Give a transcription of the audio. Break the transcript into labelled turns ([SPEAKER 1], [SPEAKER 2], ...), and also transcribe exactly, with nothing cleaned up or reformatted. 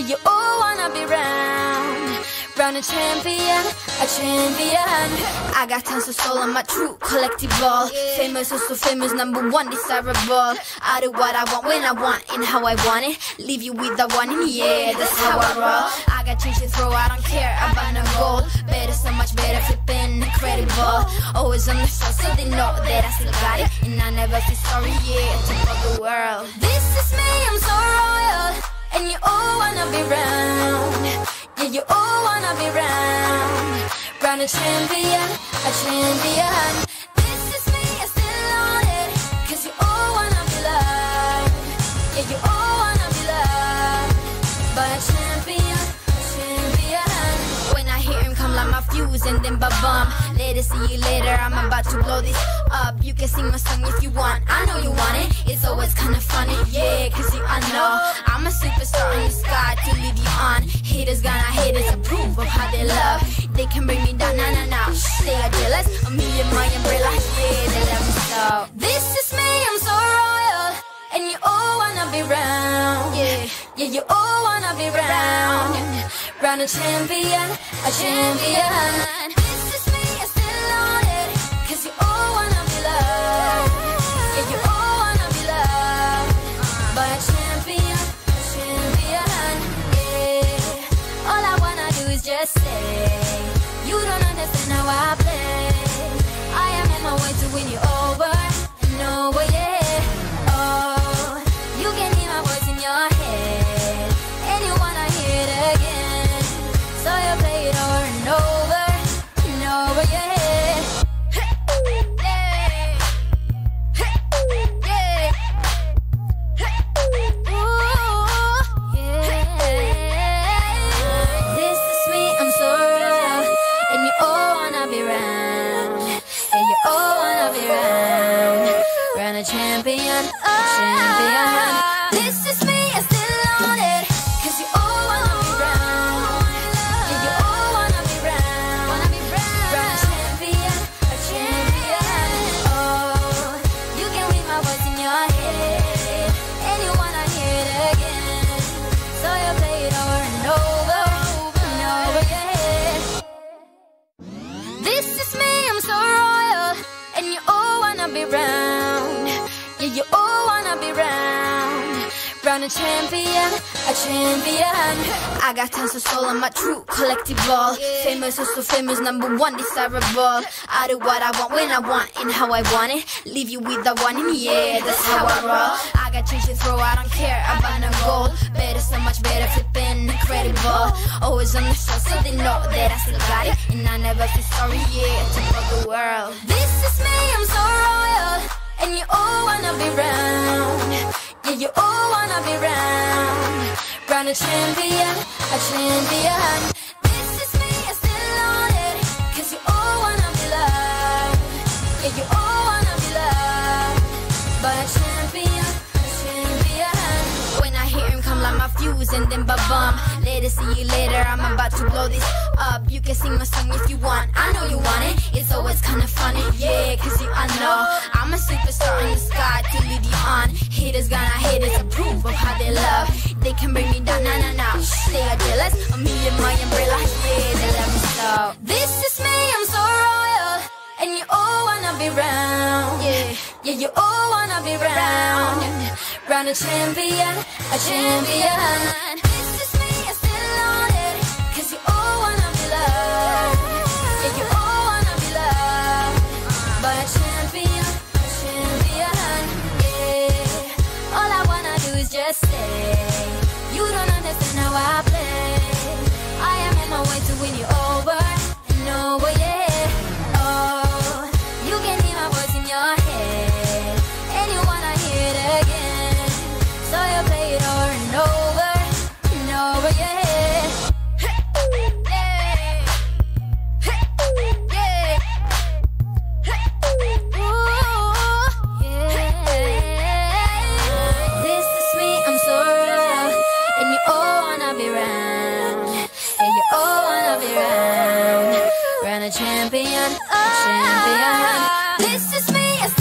[SPEAKER 1] you all wanna be round, round a champion, a champion. I got tons of soul on my true collectible. Famous, also famous, number one desirable. I do what I want, when I want, and how I want it. Leave you with the one, and yeah, that's how I roll. I got change to throw, I don't care about no gold. Better, so much better, flipping incredible. Always on the show, so they know that I still got it. And I never feel sorry, yeah, to the world. This is me, I'm so royal, and you all wanna be round. Yeah, you all wanna be round, round a champion, a champion. This is me, I still on it, cause you all wanna be loved. Yeah, you all wanna be loved by a champion, a champion. When I hear him come like my fuse and then ba-bum. Later, see you later, I'm about to blow this up. You can sing my song if you want, I know you want it. It's always kinda funny, yeah, cause you I know I'm a superstar in the sky to lead you on. Haters gonna hate us, approve of how they love. They can bring me down, nah, nah, nah. They are jealous of me and my umbrella, yeah, they love me so. This is me, I'm so royal, and you all wanna be round. Yeah, yeah, you all wanna be round, round a champion, a champion. This is me, I still on it, cause you all wanna be loved. Yeah, you all wanna be loved by a champion, a champion. Yeah, all I wanna do is just say, you don't understand how I play. I am on my way to win you over, no way, yeah. Oh, you can hear my voice in your head, and you wanna hear it again, so you play it over and over, and over, yeah. A champion, a champion. This is me, I still on it, cause you all wanna be round. Yeah, you all wanna be round, wanna be round. Round a champion, a champion. Oh, you can read my voice in your head, and you wanna hear it again, so you play it over and over, and over, yeah. This is me, I'm so royal, and you all wanna be round. Yeah, you all wanna be round, round a champion, a champion. I got tons of soul on my true collectible. Famous, also famous, number one desirable. I do what I want, when I want, and how I want it. Leave you with the one, and yeah, that's how I roll. I got change to throw, I don't care about no gold. Better, so much better, flipping incredible. Always on the show, so they know that I still got it. And I never feel sorry, yeah, to the world. This is me, I'm so royal, and you all wanna be round. Yeah, you all wanna be round, round a champion, a champion. This is me, I still on it, cause you all wanna be loved. Yeah, you all wanna be loved by a champion, a champion. When I hear him come like my fuse and then ba-bum. Later, see you later, I'm about to blow this up. You can sing my song if you want, I know you want it. It's always kinda funny, yeah, cause you I know I'm a superstar in the sky to lead you on. Haters gonna hate us, approve of how they love. They can bring me down, nah, nah, nah. They are jealous of me and my umbrella, yeah, they love me so. This is me, I'm so royal, and you all wanna be round. Yeah, yeah, you all wanna be round, round a champion, a champion. This is me, I still on it, cause you all wanna be loved. Yeah, you all wanna be loved by a champion, a champion. Yeah, all I wanna do is just say, you don't understand how I play. I am on my way to win you over, and over, yeah. Oh, you can hear my voice in your head, and you wanna hear it again, so you play it over and over, and over, yeah. Champion, champion. This is me.